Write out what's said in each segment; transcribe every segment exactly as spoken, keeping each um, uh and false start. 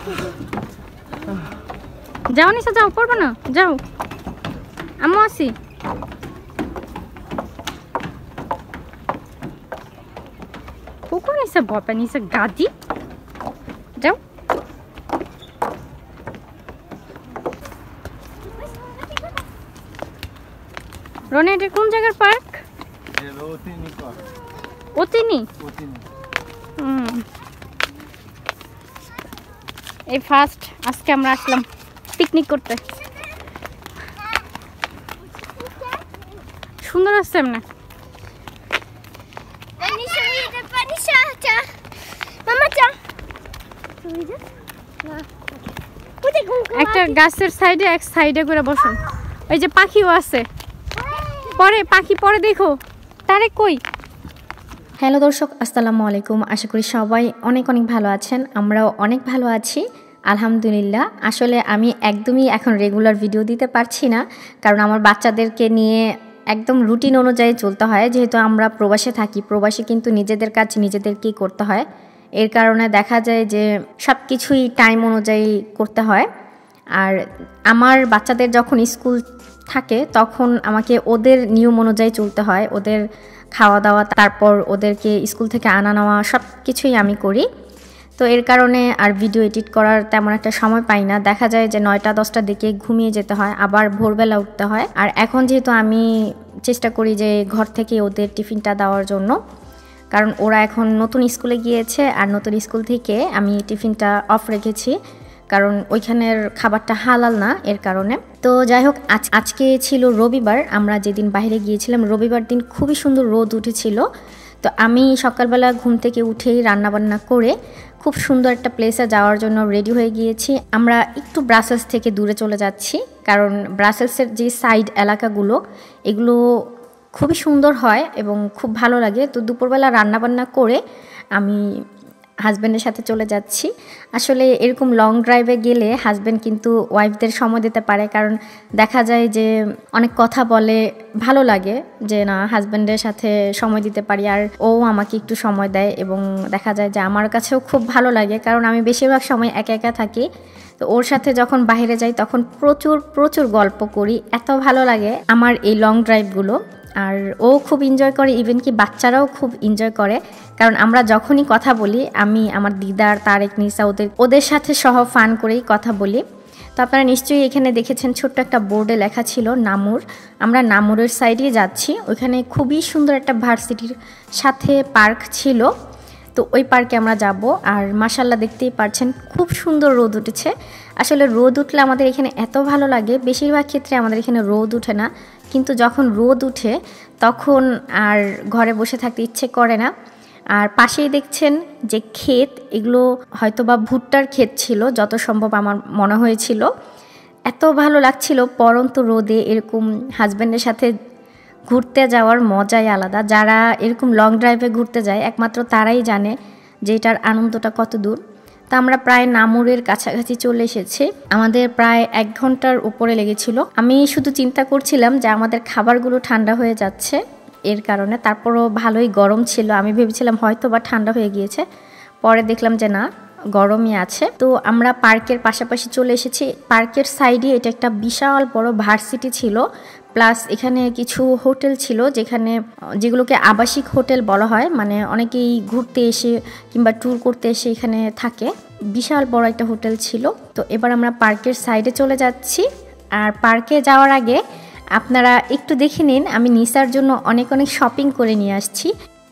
যাও নিশা যাও, পড়বো না, যাও। আম্মু আসি। কুকুর নিশা বাবা নিশা গাদি, যাও। রনি, এটা কোন জায়গার পার্ক? অতিনি। হুম, এই ফার্স্ট আজকে আমরা আসলাম পিকনিক করতে। সুন্দর আসছে এমনি। একটা গাছের সাইডে এক সাইডে করে বসুন। ওই যে পাখিও আছে, পরে পাখি পরে দেখো। তারে কই? হ্যালো দর্শক, আসসালামু আলাইকুম। আশা করি সবাই অনেক অনেক ভালো আছেন। আমরাও অনেক ভালো আছি আলহামদুলিল্লাহ। আসলে আমি একদমই এখন রেগুলার ভিডিও দিতে পারছি না, কারণ আমার বাচ্চাদেরকে নিয়ে একদম রুটিন অনুযায়ী চলতে হয়। যেহেতু আমরা প্রবাসে থাকি, প্রবাসে কিন্তু নিজেদের কাজ নিজেদেরকেই করতে হয়। এর কারণে দেখা যায় যে সব কিছুই টাইম অনুযায়ী করতে হয়। আর আমার বাচ্চাদের যখন স্কুল থাকে তখন আমাকে ওদের নিয়ম অনুযায়ী চলতে হয়। ওদের খাওয়া দাওয়া, তারপর ওদেরকে স্কুল থেকে আনা নেওয়া সব কিছুই আমি করি। তো এর কারণে আর ভিডিও এডিট করার তেমন একটা সময় পাই না। দেখা যায় যে নয়টা দশটার দিকে ঘুমিয়ে যেতে হয়, আবার ভোরবেলা উঠতে হয়। আর এখন যেহেতু আমি চেষ্টা করি যে ঘর থেকে ওদের টিফিনটা দেওয়ার জন্য, কারণ ওরা এখন নতুন স্কুলে গিয়েছে, আর নতুন স্কুল থেকে আমি টিফিনটা অফ রেখেছি, কারণ ওইখানের খাবারটা হালাল না, এর কারণে। তো যাই হোক, আজ আজকে ছিল রবিবার। আমরা যেদিন বাইরে গিয়েছিলাম রবিবার দিন খুবই সুন্দর রোদ উঠেছিল। তো আমি সকালবেলা ঘুম থেকে উঠেই রান্নাবান্না করে খুব সুন্দর একটা প্লেসে যাওয়ার জন্য রেডি হয়ে গিয়েছি। আমরা একটু ব্রাসেলস থেকে দূরে চলে যাচ্ছি, কারণ ব্রাসেলসের যে সাইড এলাকাগুলো এগুলো খুবই সুন্দর হয় এবং খুব ভালো লাগে। তো দুপুরবেলা রান্নাবান্না করে আমি হাজব্যান্ডের সাথে চলে যাচ্ছি। আসলে এরকম লং ড্রাইভে গেলে হাজব্যান্ড কিন্তু ওয়াইফদের সময় দিতে পারে, কারণ দেখা যায় যে অনেক কথা বলে, ভালো লাগে যে না হাজব্যান্ডের সাথে সময় দিতে পারি, আর ও আমাকে একটু সময় দেয়। এবং দেখা যায় যে আমার কাছেও খুব ভালো লাগে, কারণ আমি বেশিরভাগ সময় একা একা থাকি। তো ওর সাথে যখন বাইরে যাই তখন প্রচুর প্রচুর গল্প করি, এত ভালো লাগে আমার এই লং ড্রাইভগুলো। আর ও খুব এনজয় করে, ইভেন কি বাচ্চারাও খুব এনজয় করে, কারণ আমরা যখনই কথা বলি, আমি আমার দিদার তারেক নিসা ওদের ওদের সাথে সহ ফান করেই কথা বলি। তো আপনারা নিশ্চয়ই এখানে দেখেছেন ছোট্ট একটা বোর্ডে লেখা ছিল নামুর। আমরা নামুরের সাইডে যাচ্ছি। ওইখানে খুবই সুন্দর একটা ভার্সিটির সাথে পার্ক ছিল, তো ওই পার্কে আমরা যাব। আর মাশাল্লাহ দেখতেই পারছেন খুব সুন্দর রোদ উঠেছে। আসলে রোদ উঠলে আমাদের এখানে এত ভালো লাগে। বেশিরভাগ ক্ষেত্রে আমাদের এখানে রোদ উঠে না, কিন্তু যখন রোদ উঠে তখন আর ঘরে বসে থাকতে ইচ্ছে করে না। আর পাশেই দেখছেন যে ক্ষেত, এগুলো হয়তো বা ভুট্টার ক্ষেত ছিল, যত সম্ভব আমার মনে হয়েছিল। এত ভালো লাগছিল পরন্ত রোদে এরকম হাজব্যান্ডের সাথে ঘুরতে যাওয়ার মজাই আলাদা। যারা এরকম লং ড্রাইভে ঘুরতে যায় একমাত্র তারাই জানে যে এটার আনন্দটা কত দূর। তা আমরা প্রায় নামুরের কাছাকাছি চলে এসেছি। আমাদের প্রায় এক ঘন্টার উপরে লেগেছিল। আমি শুধু চিন্তা করছিলাম যে আমাদের খাবারগুলো ঠান্ডা হয়ে যাচ্ছে, এর কারণে। তারপরও ভালোই গরম ছিল, আমি ভেবেছিলাম হয়তো বা ঠান্ডা হয়ে গিয়েছে, পরে দেখলাম যে না, গরমই আছে। তো আমরা পার্কের পাশাপাশি চলে এসেছি। পার্কের সাইডে এটা একটা বিশাল বড় ভার্সিটি ছিল, প্লাস এখানে কিছু হোটেল ছিল, যেখানে যেগুলোকে আবাসিক হোটেল বলা হয়, মানে অনেকেই ঘুরতে এসে কিংবা ট্যুর করতে এসে এখানে থাকে। বিশাল বড় একটা হোটেল ছিল। তো এবার আমরা পার্কের সাইডে চলে যাচ্ছি। আর পার্কে যাওয়ার আগে আপনারা একটু দেখে নিন, আমি নিসার জন্য অনেক অনেক শপিং করে নিয়ে আসছি।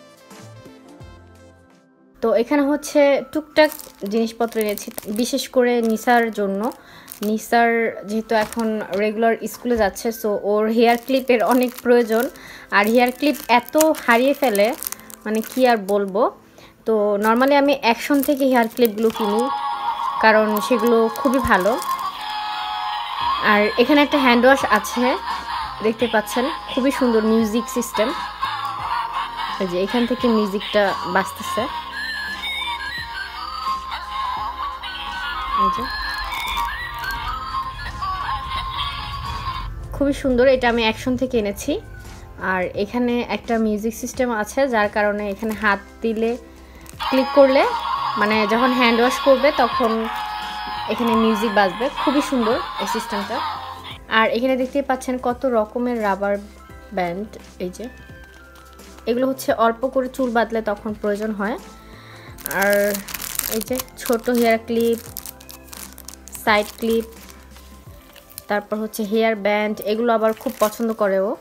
তো এখানে হচ্ছে টুকটাক জিনিসপত্র এনেছি, বিশেষ করে নিসার জন্য। নিসার যেহেতু এখন রেগুলার স্কুলে যাচ্ছে, সো ওর হেয়ার ক্লিপের অনেক প্রয়োজন। আর হেয়ার ক্লিপ এত হারিয়ে ফেলে, মানে কি আর বলবো। তো নর্মালি আমি অ্যাকশন থেকে হেয়ার ক্লিপগুলো কিনি, কারণ সেগুলো খুবই ভালো। আর এখানে একটা হ্যান্ড ওয়াশ আছে, দেখতে পাচ্ছেন, খুবই সুন্দর মিউজিক সিস্টেম। এই যে এখান থেকে মিউজিকটা বাজতেছে, খুবই সুন্দর। এটা আমি অ্যাকশন থেকে এনেছি। আর এখানে একটা মিউজিক সিস্টেম আছে, যার কারণে এখানে হাত দিলে, ক্লিক করলে, মানে যখন হ্যান্ড ওয়াশ করবে তখন এখানে মিউজিক বাজবে, খুবই সুন্দর এই সিস্টেমটা। আর এখানে দেখতে পাচ্ছেন কত রকমের রাবার ব্যান্ড। এই যে এগুলো হচ্ছে অল্প করে চুল বাঁধলে তখন প্রয়োজন হয়। আর এই যে ছোট হেয়ার ক্লিপ, সাইড ক্লিপ, তারপর হচ্ছে হেয়ার ব্যান্ড, এগুলো আবার খুব পছন্দ করে ও।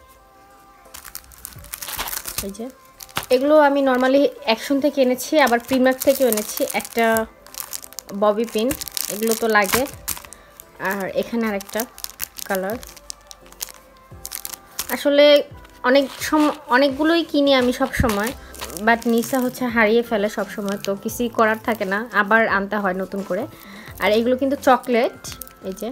এই যে এগুলো আমি নর্মালি অ্যাকশন থেকে এনেছি, আবার প্রিমার্ক থেকেও এনেছি। একটা ববি পিন, এগুলো তো লাগে। আর এখানে আরেকটা কালার। আসলে অনেক সময় অনেকগুলোই কিনি আমি সব সময়, বাট নিসা হচ্ছে হারিয়ে ফেলে সব সময়, তো কিছুই করার থাকে না, আবার আনতে হয় নতুন করে। আর এগুলো কিন্তু চকলেট। এই যে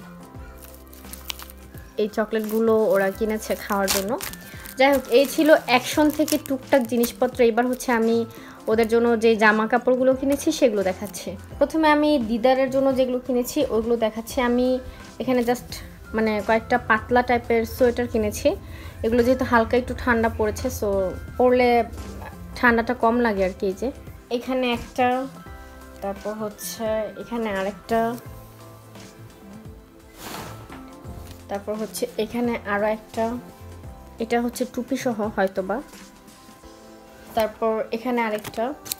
এই চকলেটগুলো ওরা কিনেছে খাওয়ার জন্য। যাই হোক, এই ছিল অ্যাকশন থেকে টুকটাক জিনিসপত্র। এবার হচ্ছে আমি ওদের জন্য যে জামা কাপড়গুলো কিনেছি সেগুলো দেখাচ্ছি। প্রথমে আমি দিদারের জন্য যেগুলো কিনেছি ওইগুলো দেখাচ্ছি। আমি এখানে জাস্ট মানে কয়েকটা পাতলা টাইপের সোয়েটার কিনেছি। এগুলো যেহেতু হালকা একটু ঠান্ডা পড়েছে, সো পরলে ঠান্ডাটা কম লাগে আর কি। এই যে এখানে একটা, তারপর হচ্ছে এখানে আরেকটা, তারপর হচ্ছে এখানে আরও একটা, এটা হচ্ছে টুপি সহ হয়তোবা। তারপর এখানে আরেকটা।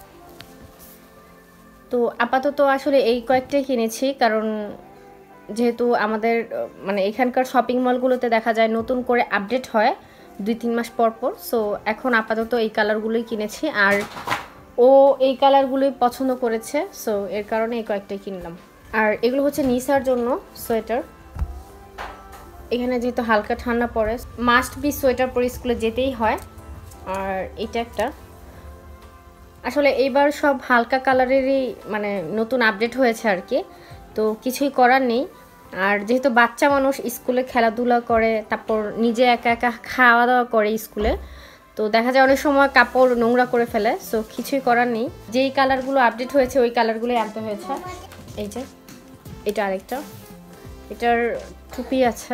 তো আপাতত আসলে এই কয়েকটাই কিনেছি, কারণ যেহেতু আমাদের মানে এখানকার শপিং মলগুলোতে দেখা যায় নতুন করে আপডেট হয় দুই তিন মাস পর পর। সো এখন আপাতত এই কালারগুলোই কিনেছি, আর ও এই কালারগুলোই পছন্দ করেছে, সো এর কারণে এই কয়েকটাই কিনলাম। আর এগুলো হচ্ছে নিসার জন্য সোয়েটার। এখানে যেহেতু হালকা ঠান্ডা পড়ে, মাস্ট বি সোয়েটার পরে স্কুলে যেতেই হয়। আর এটা একটা, আসলে এইবার সব হালকা কালারেরই মানে নতুন আপডেট হয়েছে আর কি, তো কিছুই করার নেই। আর যেহেতু বাচ্চা মানুষ স্কুলে খেলাধুলা করে, তারপর নিজে একা একা খাওয়া দাওয়া করে স্কুলে, তো দেখা যায় অনেক সময় কাপড় নোংরা করে ফেলে। সো কিছুই করার নেই, যেই কালারগুলো আপডেট হয়েছে ওই কালারগুলোই আনতে হয়েছে। এই যে এটা আরেকটা, এটার টুপি আছে।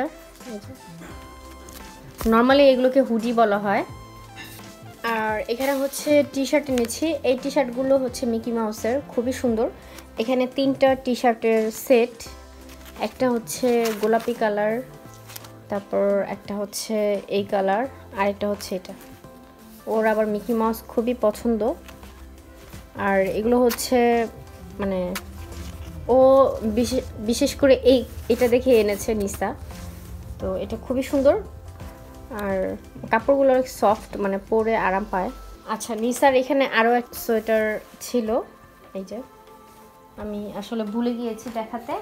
নর্মালি এগুলোকে হুডি বলা হয়। আর এখানে হচ্ছে টি শার্ট এনেছি। এই টি শার্টগুলো হচ্ছে মিকি মাউসের, খুবই সুন্দর। এখানে তিনটা টি শার্টের সেট, একটা হচ্ছে গোলাপি কালার, তারপর একটা হচ্ছে এই কালার, আর একটা হচ্ছে এটা। ওর আবার মিকি মাউস খুবই পছন্দ। আর এগুলো হচ্ছে মানে ও বিশেষ করে এই এটা দেখে এনেছে নিসা, তো এটা খুবই সুন্দর। আর কাপড়গুলো অনেক সফট, মানে পরে আরাম পায়। আচ্ছা, নিসার এখানে আরও এক সোয়েটার ছিল, এই যে আমি আসলে ভুলে গিয়েছি দেখাতে।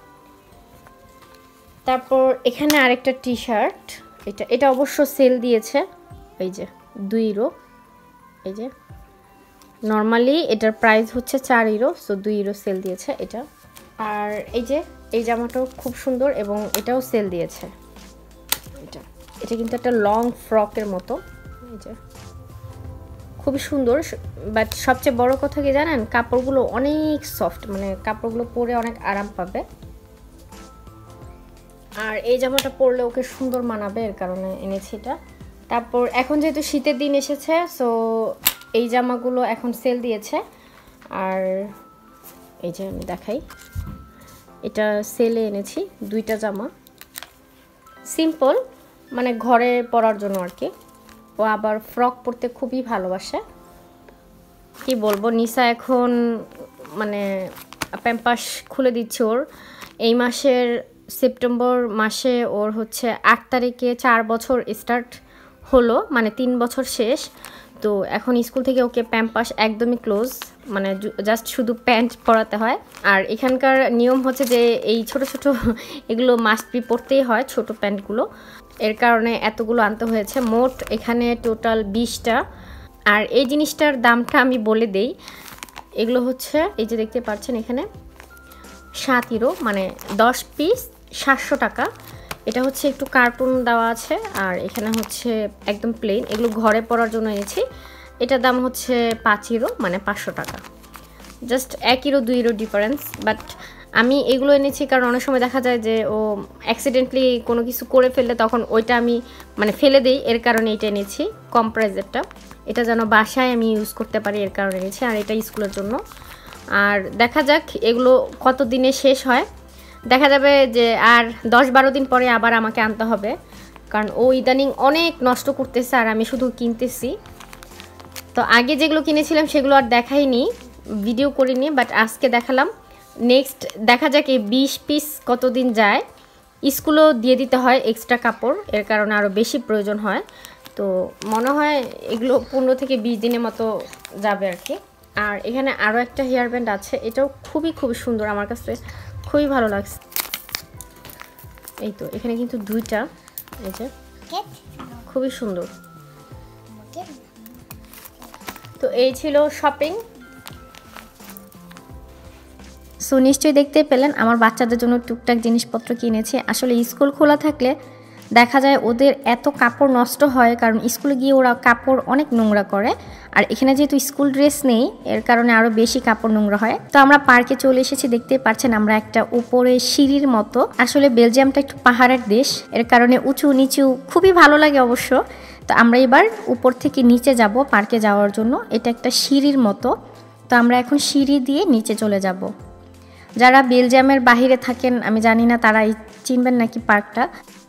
তারপর এখানে আরেকটা টি শার্ট, এটা এটা অবশ্য সেল দিয়েছে, এই যে দুই ইউরো। এই যে নর্মালি এটার প্রাইস হচ্ছে চার ইউরো, সো দুই ইউরো সেল দিয়েছে এটা। আর এই যে এই জামাটাও খুব সুন্দর এবং এটাও সেল দিয়েছে। এটা এটা কিন্তু একটা লং ফ্রকের মতো, এই যে খুবই সুন্দর। বাট সবচেয়ে বড় কথা কি জানেন, কাপড়গুলো অনেক সফট, মানে কাপড়গুলো পরে অনেক আরাম পাবে। আর এই জামাটা পরলে ওকে সুন্দর মানাবে, এর কারণে এনেছি এটা। তারপর এখন যেহেতু শীতের দিন এসেছে, সো এই জামাগুলো এখন সেল দিয়েছে। আর এই যে আমি দেখাই, এটা সেলে এনেছি দুইটা জামা, সিম্পল মানে ঘরে পরার জন্য আর কি। ও আবার ফ্রক পরতে খুবই ভালোবাসে। কি বলবো, নিসা এখন মানে প্যাম্পাস খুলে দিচ্ছে ওর। এই মাসের সেপ্টেম্বর মাসে ওর হচ্ছে আট তারিখে চার বছর স্টার্ট হলো, মানে তিন বছর শেষ। তো এখন স্কুল থেকে ওকে প্যাম্পাস একদমই ক্লোজ, মানে জাস্ট শুধু প্যান্ট পরাতে হয়। আর এখানকার নিয়ম হচ্ছে যে এই ছোট ছোট এগুলো মাস্ট বি পরতেই হয়, ছোট প্যান্টগুলো। এর কারণে এতগুলো আনতে হয়েছে। মোট এখানে টোটাল বিশটা। আর এই জিনিসটার দামটা আমি বলে দেই, এগুলো হচ্ছে এই যে দেখতে পাচ্ছেন এখানে সাত ইউরো, মানে দশ পিস সাতশো টাকা। এটা হচ্ছে একটু কার্টুন দেওয়া আছে, আর এখানে হচ্ছে একদম প্লেন। এগুলো ঘরে পরার জন্য এনেছি। এটার দাম হচ্ছে পাঁচ ইউরো, মানে পাঁচশো টাকা। জাস্ট এক ইউরো দুই ইউরো ডিফারেন্স। বাট আমি এগুলো এনেছি কারণ অনেক সময় দেখা যায় যে ও অ্যাক্সিডেন্টলি কোনো কিছু করে ফেললে তখন ওইটা আমি মানে ফেলে দিই, এর কারণে এটা এনেছি কম প্রাইসেরটা। এটা যেন বাসায় আমি ইউজ করতে পারি, এর কারণে এনেছি। আর এটা স্কুলের জন্য। আর দেখা যাক এগুলো কত দিনে শেষ হয়। দেখা যাবে যে আর দশ বারো দিন পরে আবার আমাকে আনতে হবে, কারণ ও ইদানিং অনেক নষ্ট করতেছে আর আমি শুধু কিনতেছি। তো আগে যেগুলো কিনেছিলাম সেগুলো আর দেখাইনি, ভিডিও করিনি, বাট আজকে দেখালাম। নেক্সট দেখা যাক এই বিশ পিস কতদিন যায়। স্কুলও দিয়ে দিতে হয় এক্সট্রা কাপড়, এর কারণে আরও বেশি প্রয়োজন হয়। তো মনে হয় এগুলো পনেরো থেকে বিশ দিনের মতো যাবে আর কি। আর এখানে আরও একটা হেয়ার ব্যান্ড আছে, এটাও খুবই খুবই সুন্দর, আমার কাছে খুবই ভালো লাগছে। এই তো এখানে কিন্তু দুইটা, এই যে খুবই সুন্দর। তো এই ছিল শপিং। সো নিশ্চয়ই দেখতে পেলেন আমার বাচ্চাদের জন্য টুকটাক জিনিসপত্র কিনেছি। আসলে স্কুল খোলা থাকলে দেখা যায় ওদের এত কাপড় নষ্ট হয়, কারণ স্কুলে গিয়ে ওরা কাপড় অনেক নোংরা করে। আর এখানে যেহেতু স্কুল ড্রেস নেই, এর কারণে আরও বেশি কাপড় নোংরা হয়। তো আমরা পার্কে চলে এসেছি, দেখতেই পাচ্ছেন আমরা একটা উপরে সিঁড়ির মতো। আসলে বেলজিয়ামটা একটু পাহাড়ের দেশ, এর কারণে উঁচু নিচু খুবই ভালো লাগে অবশ্য। তো আমরা এবার উপর থেকে নিচে যাব পার্কে যাওয়ার জন্য। এটা একটা সিঁড়ির মতো, তো আমরা এখন সিঁড়ি দিয়ে নিচে চলে যাব। যারা বেলজিয়ামের বাহিরে থাকেন আমি জানি না তারা চিনবেন নাকি পার্কটা।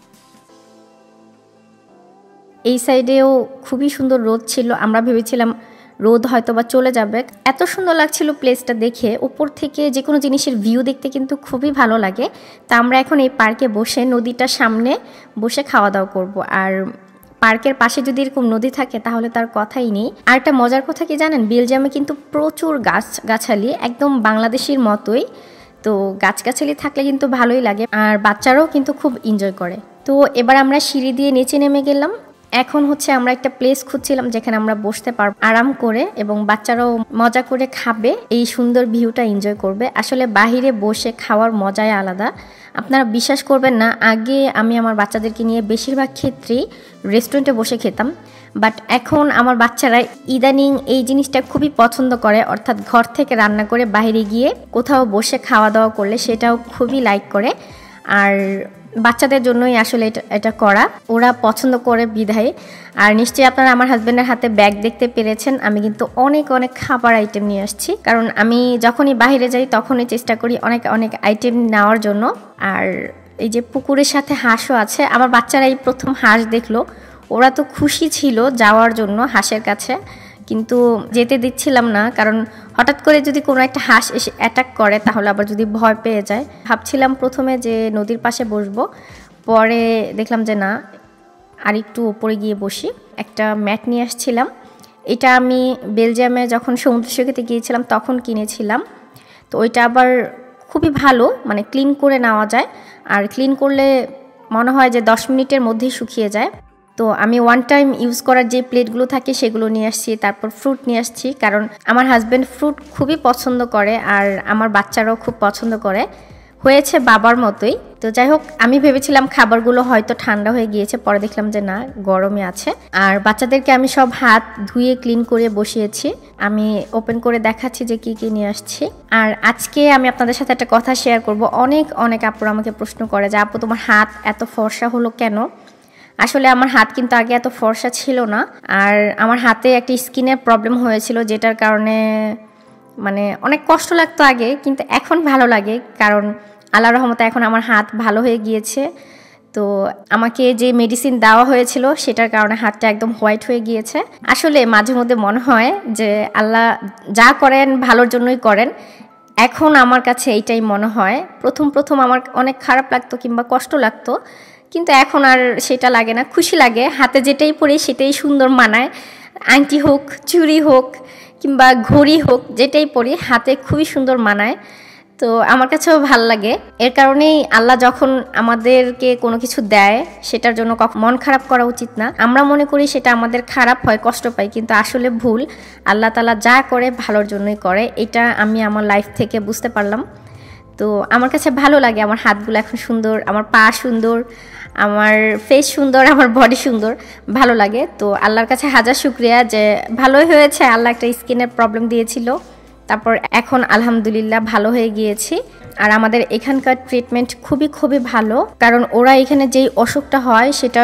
এই সাইডেও খুবই সুন্দর রোদ ছিল, আমরা ভেবেছিলাম রোদ হয়তো বা চলে যাবে। এত সুন্দর লাগছিল প্লেসটা দেখে। উপর থেকে যে কোনো জিনিসের ভিউ দেখতে কিন্তু খুবই ভালো লাগে। তা আমরা এখন এই পার্কে বসে নদীটার সামনে বসে খাওয়া দাওয়া করব। আর পার্কের পাশে যদি এরকম নদী থাকে তাহলে তার কথাই নেই। আর একটা মজার কথা কি জানেন, বেলজিয়ামে কিন্তু প্রচুর গাছ গাছালি, একদম বাংলাদেশের মতোই। তো গাছগাছালি থাকলে কিন্তু ভালোই লাগে, আর বাচ্চারাও কিন্তু খুব এনজয় করে। তো এবার আমরা সিঁড়ি দিয়ে নিচে নেমে গেলাম। এখন হচ্ছে আমরা একটা প্লেস খুঁজছিলাম যেখানে আমরা বসতে পারবো আরাম করে, এবং বাচ্চারাও মজা করে খাবে, এই সুন্দর ভিউটা এনজয় করবে। আসলে বাহিরে বসে খাওয়ার মজাই আলাদা, আপনারা বিশ্বাস করবেন না। আগে আমি আমার বাচ্চাদেরকে নিয়ে বেশিরভাগ ক্ষেত্রেই রেস্টুরেন্টে বসে খেতাম, বাট এখন আমার বাচ্চারা ইদানিং এই জিনিসটা খুবই পছন্দ করে, অর্থাৎ ঘর থেকে রান্না করে বাইরে গিয়ে কোথাও বসে খাওয়া দাওয়া করলে সেটাও খুবই লাইক করে। আর বাচ্চাদের জন্যই আসলে এটা এটা করা, ওরা পছন্দ করে বিধায়। আর নিশ্চয়ই আপনারা আমার হাজব্যান্ডের হাতে ব্যাগ দেখতে পেরেছেন, আমি কিন্তু অনেক অনেক খাবার আইটেম নিয়ে আসছি, কারণ আমি যখনই বাইরে যাই তখনই চেষ্টা করি অনেক অনেক আইটেম নেওয়ার জন্য। আর এই যে পুকুরের সাথে হাঁসও আছে, আমার বাচ্চারা এই প্রথম হাঁস দেখলো, ওরা তো খুশি ছিল যাওয়ার জন্য হাঁসের কাছে, কিন্তু যেতে দিচ্ছিলাম না, কারণ হঠাৎ করে যদি কোনো একটা হাঁস এসে অ্যাটাক করে তাহলে আবার যদি ভয় পেয়ে যায়। ভাবছিলাম প্রথমে যে নদীর পাশে বসবো, পরে দেখলাম যে না, আর একটু উপরে গিয়ে বসি। একটা ম্যাট নিয়ে আসছিলাম, এটা আমি বেলজিয়ামে যখন সমুদ্র সৈকতে গিয়েছিলাম তখন কিনেছিলাম। তো ওইটা আবার খুবই ভালো, মানে ক্লিন করে নেওয়া যায়, আর ক্লিন করলে মনে হয় যে দশ মিনিটের মধ্যেই শুকিয়ে যায়। তো আমি ওয়ান টাইম ইউজ করার যে প্লেটগুলো থাকে সেগুলো নিয়ে আসছি, তারপর ফ্রুট নিয়ে আসছি, কারণ আমার হাজব্যান্ড ফ্রুট খুবই পছন্দ করে আর আমার বাচ্চারাও খুব পছন্দ করে, হয়েছে বাবার মতোই। তো যাই হোক, আমি ভেবেছিলাম খাবারগুলো হয়তো ঠান্ডা হয়ে গিয়েছে, পরে দেখলাম যে না, গরমে আছে। আর বাচ্চাদেরকে আমি সব হাত ধুয়ে ক্লিন করে বসিয়েছি, আমি ওপেন করে দেখাচ্ছি যে কি কি নিয়ে আসছি। আর আজকে আমি আপনাদের সাথে একটা কথা শেয়ার করব। অনেক অনেক আপুরা আমাকে প্রশ্ন করে যে আপু তোমার হাত এত ফর্সা হলো কেন? আসলে আমার হাত কিন্তু আগে এত ফর্সা ছিল না, আর আমার হাতে একটা স্কিনের প্রবলেম হয়েছিল, যেটার কারণে মানে অনেক কষ্ট লাগতো আগে, কিন্তু এখন ভালো লাগে, কারণ আল্লাহর রহমতে এখন আমার হাত ভালো হয়ে গিয়েছে। তো আমাকে যে মেডিসিন দেওয়া হয়েছিল সেটার কারণে হাতটা একদম হোয়াইট হয়ে গিয়েছে। আসলে মাঝে মধ্যে মনে হয় যে আল্লাহ যা করেন ভালোর জন্যই করেন। এখন আমার কাছে এইটাই মনে হয়। প্রথম প্রথম আমার অনেক খারাপ লাগতো কিংবা কষ্ট লাগতো, কিন্তু এখন আর সেটা লাগে না, খুশি লাগে। হাতে যেটাই পরি সেটাই সুন্দর মানায়, আংটি হোক, চুড়ি হোক কিংবা ঘড়ি হোক, যেটাই পরি হাতে খুবই সুন্দর মানায়। তো আমার কাছেও ভাল লাগে। এর কারণেই আল্লাহ যখন আমাদেরকে কোনো কিছু দেয় সেটার জন্য মন খারাপ করা উচিত না। আমরা মনে করি সেটা আমাদের খারাপ হয়, কষ্ট পাই, কিন্তু আসলে ভুল। আল্লাহ তাআলা যা করে ভালোর জন্যই করে, এটা আমি আমার লাইফ থেকে বুঝতে পারলাম। তো আমার কাছে ভালো লাগে, আমার হাতগুলো এখন সুন্দর, আমার পা সুন্দর, আমার ফেস সুন্দর, আমার বডি সুন্দর, ভালো লাগে। তো আল্লাহর কাছে হাজার শুকরিয়া যে ভালোই হয়েছে। আল্লাহ একটা স্কিনের প্রবলেম দিয়েছিল, তারপর এখন আলহামদুলিল্লাহ ভালো হয়ে গিয়েছি। আর আমাদের এখানকার ট্রিটমেন্ট খুবই খুবই ভালো, কারণ ওরা এখানে যেই অসুখটা হয় সেটার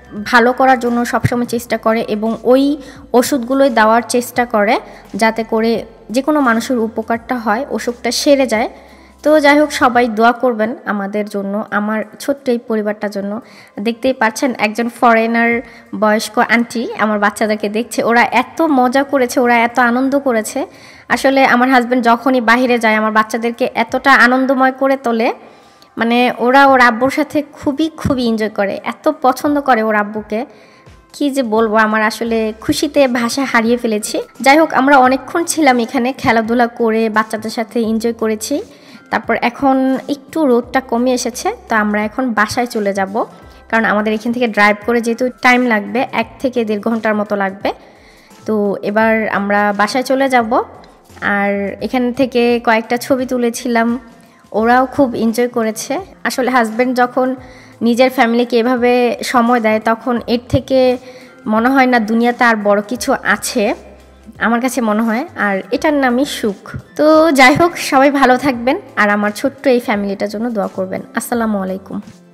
ভালো করার জন্য সবসময় চেষ্টা করে এবং ওই ওষুধগুলোই দেওয়ার চেষ্টা করে যাতে করে যে কোনো মানুষের উপকারটা হয়, অসুখটা সেরে যায়। তো যাই হোক, সবাই দোয়া করবেন আমাদের জন্য, আমার ছোট্ট এই পরিবারটার জন্য। দেখতেই পাচ্ছেন একজন ফরেনার বয়স্ক আন্টি আমার বাচ্চাদেরকে দেখছে, ওরা এত মজা করেছে, ওরা এত আনন্দ করেছে। আসলে আমার হাজব্যান্ড যখনই বাইরে যায় আমার বাচ্চাদেরকে এতটা আনন্দময় করে তোলে, মানে ওরা ওর আব্বুর সাথে খুবই খুবই এনজয় করে, এত পছন্দ করে ওর আব্বুকে, কি যে বলবো, আমার আসলে খুশিতে ভাষা হারিয়ে ফেলেছি। যাই হোক, আমরা অনেকক্ষণ ছিলাম এখানে, খেলাধুলা করে বাচ্চাদের সাথে এনজয় করেছি। তারপর এখন একটু রোদটা কমে এসেছে, তো আমরা এখন বাসায় চলে যাব, কারণ আমাদের এখান থেকে ড্রাইভ করে যেহেতু টাইম লাগবে, এক থেকে দেড় ঘন্টার মতো লাগবে। তো এবার আমরা বাসায় চলে যাব। আর এখান থেকে কয়েকটা ছবি তুলেছিলাম, ওরাও খুব এনজয় করেছে। আসলে হাজব্যান্ড যখন নিজের ফ্যামিলিকে এভাবে সময় দেয় তখন এর থেকে মনে হয় না দুনিয়াতে আর বড় কিছু আছে, আমার কাছে মনে হয়, আর এটার নামই সুখ। তো যাই হোক, সবাই ভালো থাকবেন আর আমার ছোট্ট এই ফ্যামিলিটার জন্য দোয়া করবেন। আসসালামু আলাইকুম।